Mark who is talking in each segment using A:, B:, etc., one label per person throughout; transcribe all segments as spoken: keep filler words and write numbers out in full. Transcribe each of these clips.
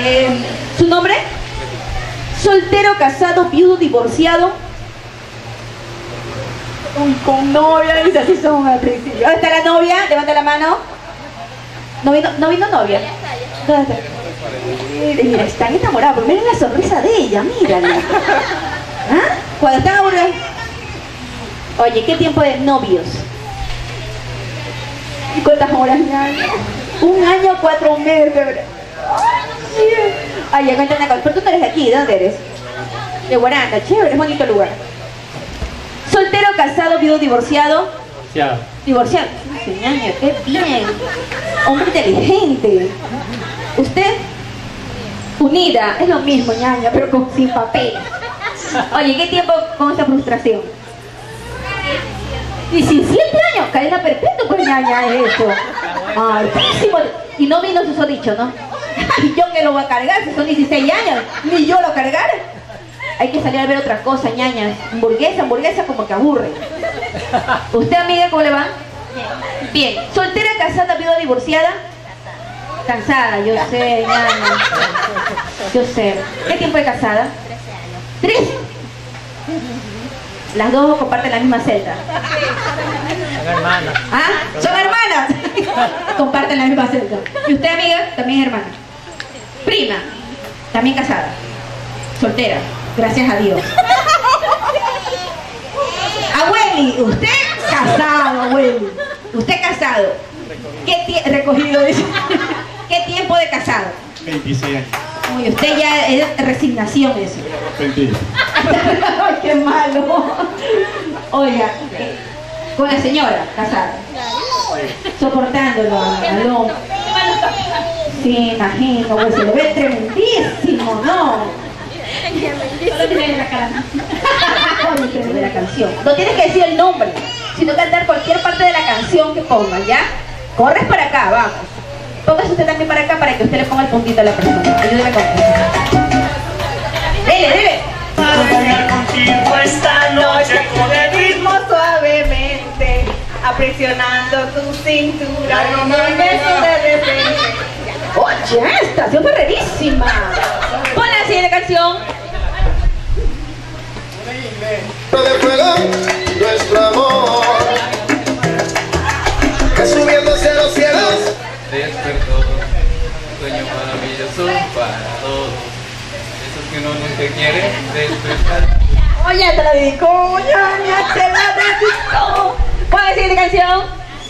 A: Eh, ¿Su nombre? Soltero, casado, viudo, divorciado. Uy, con novia, dice así son al principio. ¿Dónde está la novia? Levanta la mano. ¿No vino, no vino novia? ¿Dónde está? Mire, mira, están enamorados, pero miren la sonrisa de ella, mírala. ¿Ah? Cuando están aburridos. Oye, ¿qué tiempo de novios? ¿Y cuántas horas? Un año, cuatro meses. Ay, ya cuéntame una cosa. Pero tú no eres de aquí, ¿de dónde eres? De Guaranda, chévere, es bonito lugar. Soltero, casado, viudo, divorciado.
B: Divorciado.
A: Divorciado. Sí, ñaña, qué bien. Hombre inteligente. ¿Usted? Unida, es lo mismo, ñaña, pero con, sin papel. Oye, ¿qué tiempo con esa frustración? diecisiete años, cadena perpetua, pues ñaña, es eso. Altísimo. Y no vino su dicho, ¿no? Y yo que lo voy a cargar, si son dieciséis años, ni yo lo cargar. Hay que salir a ver otra cosa, ñaña. Hamburguesa, hamburguesa como que aburre. ¿Usted, amiga, cómo le va? Bien. ¿Soltera, casada, viuda, divorciada? Cansada, yo sé, ñaña. Yo sé. ¿Qué tiempo de casada? ¿Tres? Las dos comparten la misma celda.
B: Son hermanas.
A: ¿Ah? ¿Son hermanas? Comparten la misma celda. ¿Y usted, amiga? También es hermana. Prima. También casada. Soltera. Gracias a Dios. Abueli, usted casado, abueli. Usted casado. ¿Qué tiempo recogido? Dice. ¿Qué tiempo de casado?
C: veintiséis años.
A: Uy, usted ya es resignación eso.
C: Mentira.
A: Ay, qué malo. Oiga, eh, con la señora casada. Soportándolo al hombre. Sí, imagino, pues se le ve tremendísimo, ¿no? Solo tiene la cara. De la canción. No tienes que decir el nombre, sino cantar cualquier parte de la canción que pongan, ¿ya? Corres para acá, vamos. Póngase usted también para acá para que usted le ponga el puntito a la persona. Ayúdeme con eso. Dele, dele.
D: Bailar contigo esta noche con el ritmo suavemente, apresionando tu cintura con un beso de repente.
A: Oye, esta canción fue rarísima. Pon la siguiente canción.
E: De fuego, nuestro amor que subiendo hacia los cielos
F: despertó, sueño maravilloso para todos, esos que uno nunca quiere despertar.
A: Oye, te la dedico, ya, te la dedico. ¿Cuál es la siguiente canción?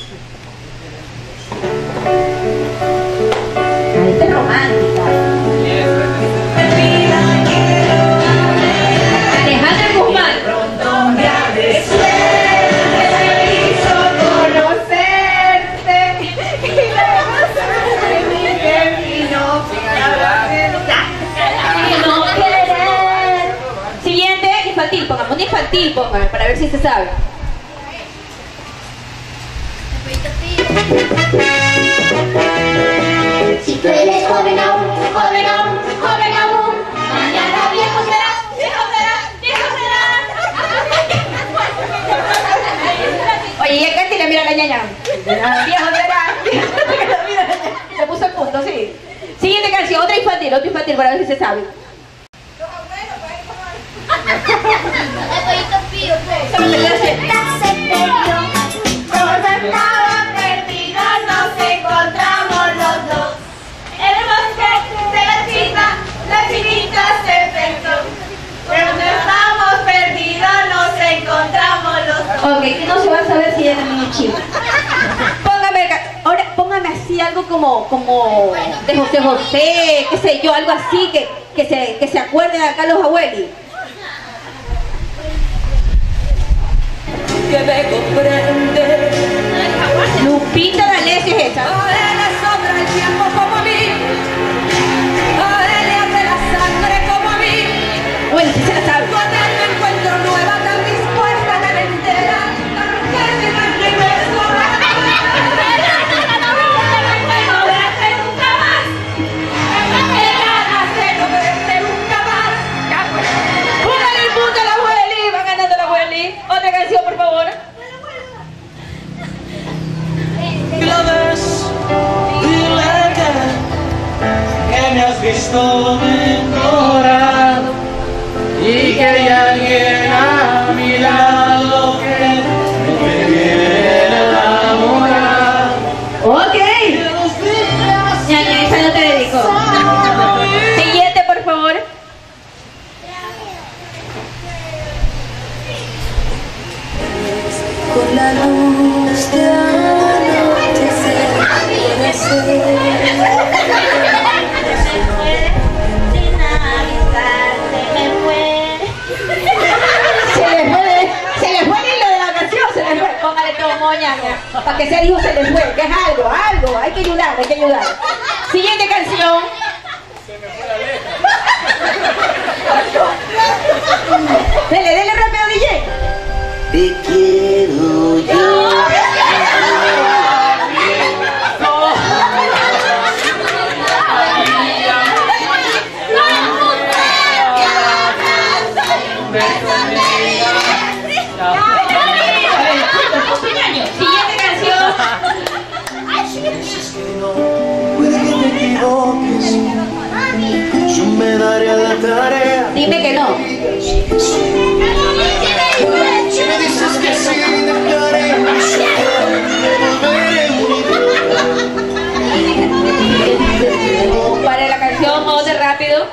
A: Ay, esta es romántica.
F: Y esta
A: Alejandra Guzmán.
D: Pronto me ha de suerte, me hizo conocerte y luego mi camino
A: Y no querer. Siguiente, infantil, pongamos un infantil, pongan, para ver si se sabe.
G: Si tú eres joven aún, joven aún, joven aún, mañana viejo serás, viejo serás, viejo serás.
A: Oye, ya casi le mira la ñaña. Viejo será. Mira, le puso el punto, sí. Siguiente canción, otra infantil, otra infantil para ver si se sabe.
G: El pollito pío,
A: Solo te queda hacer.
G: se perdió, todos estaban perdidos, nos encontramos los dos. En el bosque de la chita, la chinita se perdió. Cuando estamos perdidos, nos encontramos los dos.
A: Ok, que no se va a saber si ella también es china. Póngame, ahora póngame así algo como, como de José José, qué sé yo, algo así que, que, se, que se acuerden acá los abuelos.
D: que me comprende.
A: Lupita D'Alessio es esa.
D: A él le sobra el tiempo como a mí, a él le hace la sangre como a mí.
A: Bueno, sí se la sabe.
D: Con él me encuentro nueva, tan dispuesta, tan entera, que me regreso a la
A: Póngale el punto a la abueli, va ganando la abueli. Otra canción, por favor.
D: la ves
F: visto mejorado y que hay alguien a mi lado que me quiere enamorar.
A: Ok. Ñaña, esa no te dedico. Siguiente, por favor.
C: Con la luz de anochecer, puede ser.
G: Se me fue, sin avisar, se me fue.
A: Se le fue, se le fue el hilo de la canción, se le fue. Póngale todo moña, para que sea hijo se le fue, que es algo, algo, hay que ayudar, hay que ayudar. Siguiente canción.
B: Se me fue la letra.
A: Dele, dele rápido, D J.
C: Te quiero yo.
A: Siguiente canción.
C: Puede que te equivoques, yo me daré a la tarea.
A: Dime que no.
C: Si me dices que sí, dejaré mi sueño, me volveré
A: Para la canción, vamos de rápido.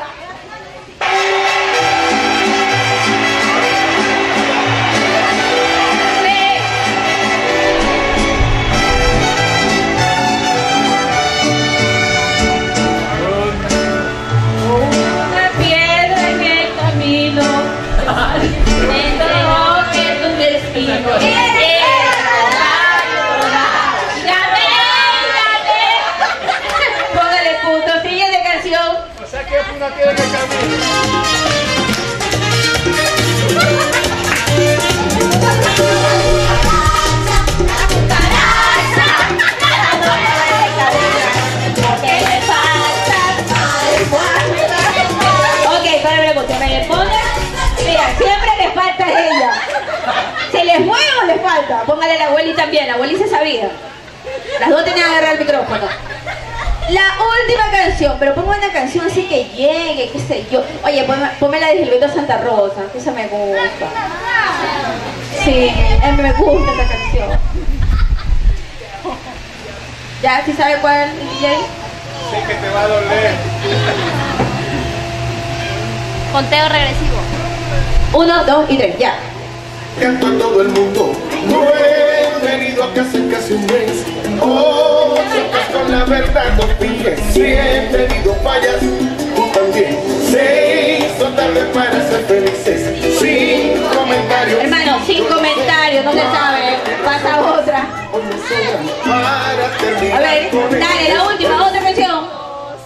A: Una piedra en el camino, me entregó que tu destino era llorar. ¡Gané! ¡Gané! Póngale punto. Siguiente canción.
B: O sea que fue una piedra en el camino.
A: Ok, para ver, porque me ponga. Mira, siempre le falta a ella. ¿Se le fue o le falta? Póngale a la abueli también, la abueli se sabía. Las dos tenían que agarrar el micrófono. La última canción, pero pongo una canción así que llegue, qué sé yo. Oye, ponme, ponme la de Gilberto Santa Rosa, que esa me gusta. Sí, a mí me gusta esa canción. ¿Ya? ¿Sí sabe cuál, D J?
B: Sé que te va a doler.
G: Conteo regresivo.
A: Uno, dos y tres, ya.
E: Canto a todo el mundo. No he venido a casa en casi un mes. Oh, chocas con la verdad, no finges. Si he tenido fallas, tú también. Se hizo tarde para ser felices. Sin comentarios.
A: Hermano, sin comentarios, no se sabe. Pasa otra.
E: Hoy me sobran para terminar.
A: A ver,
E: con el
A: dale, la última, otra canción.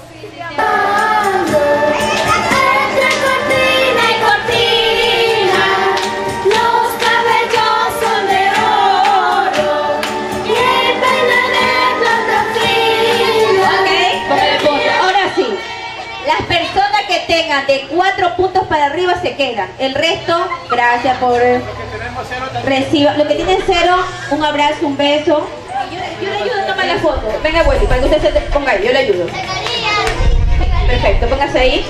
G: Entre cortina y cortina, los cabellos son de oro y el peine de plata fina.
A: Ok, póngale punto. Ahora sí, las personas que tengan de cuatro puntos para arriba se quedan. El resto, gracias por reciba. Lo que tienen cero, un abrazo, un beso. Yo, yo le ayudo a tomar la foto. Venga, abuelo, para que usted se ponga ahí, yo le ayudo. Perfecto, póngase ahí.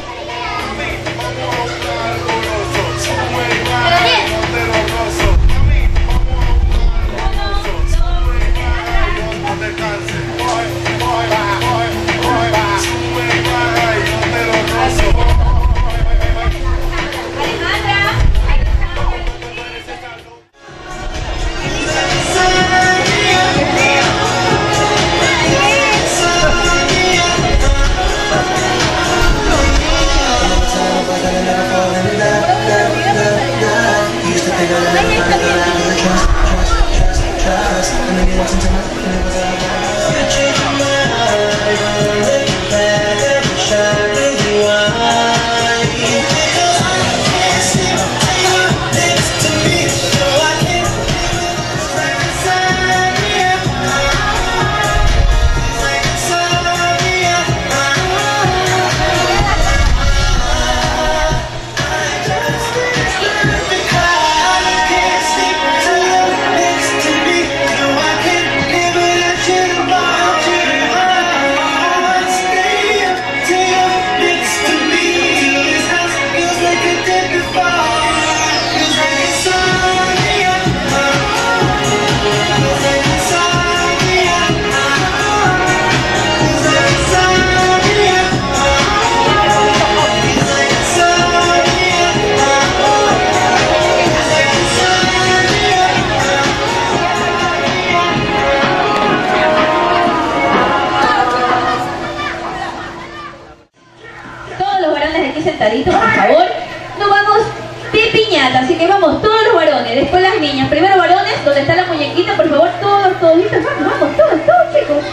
A: bien sentaditos, por favor. Nos vamos de piñata, así que vamos todos los varones, después las niñas. Primero varones, donde está la muñequita, por favor, todos, todos listos. Vamos, vamos, todos, todos, chicos.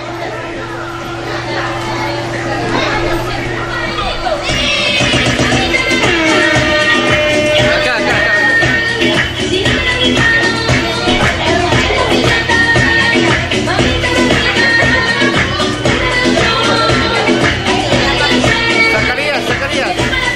F: Acá, acá, acá. Zacarías, Zacarías.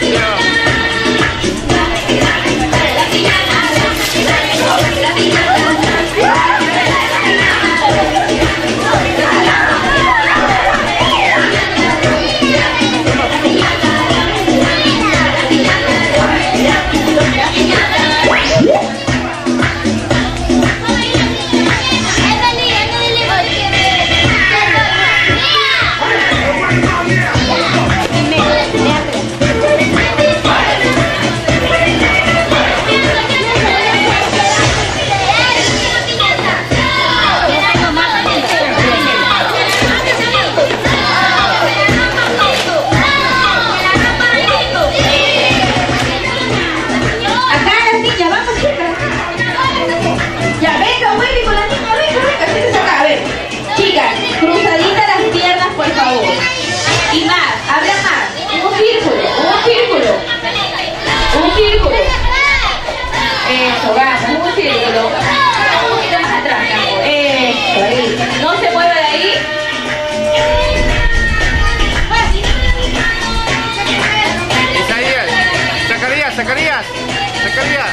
F: Zacarías, Zacarías.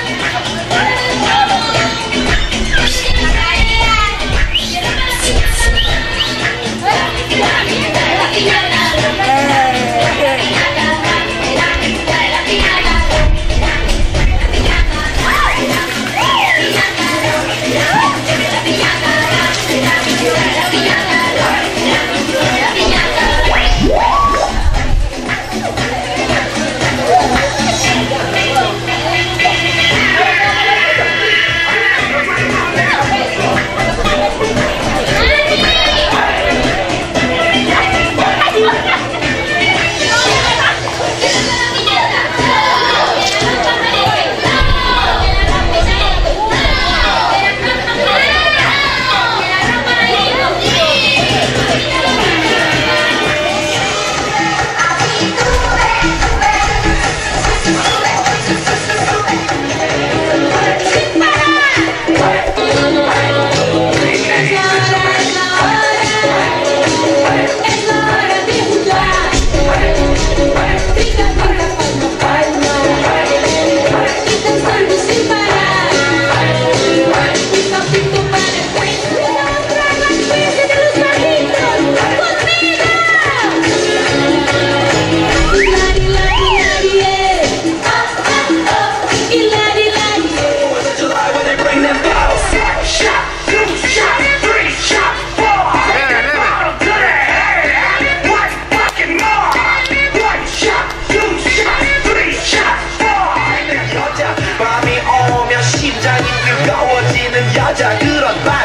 C: 여자 그런 말